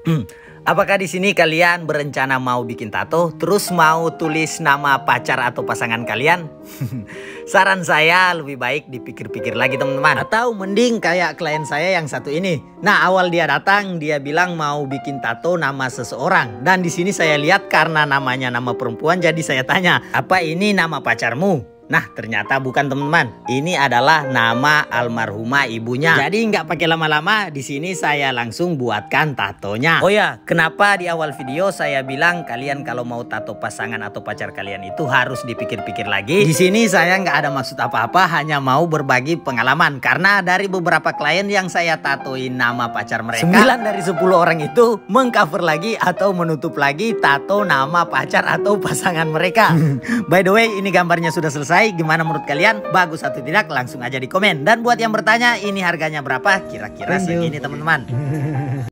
Apakah di sini kalian berencana mau bikin tato, terus mau tulis nama pacar atau pasangan kalian? Saran saya lebih baik dipikir-pikir lagi teman-teman. Atau mending kayak klien saya yang satu ini. Nah, awal dia datang, dia bilang mau bikin tato nama seseorang. Dan di sini saya lihat karena namanya nama perempuan, jadi saya tanya, apa ini nama pacarmu? Nah, ternyata bukan teman-teman. Ini adalah nama almarhumah ibunya. Jadi nggak pakai lama-lama, di sini saya langsung buatkan tatonya. Oh ya, kenapa di awal video saya bilang kalian kalau mau tato pasangan atau pacar kalian itu harus dipikir-pikir lagi. Di sini saya nggak ada maksud apa-apa, hanya mau berbagi pengalaman. Karena dari beberapa klien yang saya tatoin nama pacar mereka, 9 dari 10 orang itu mengcover lagi atau menutup lagi tato nama pacar atau pasangan mereka. By the way, ini gambarnya sudah selesai. Gimana menurut kalian? Bagus atau tidak? Langsung aja di komen. Dan buat yang bertanya, ini harganya berapa? Kira-kira segini teman-teman.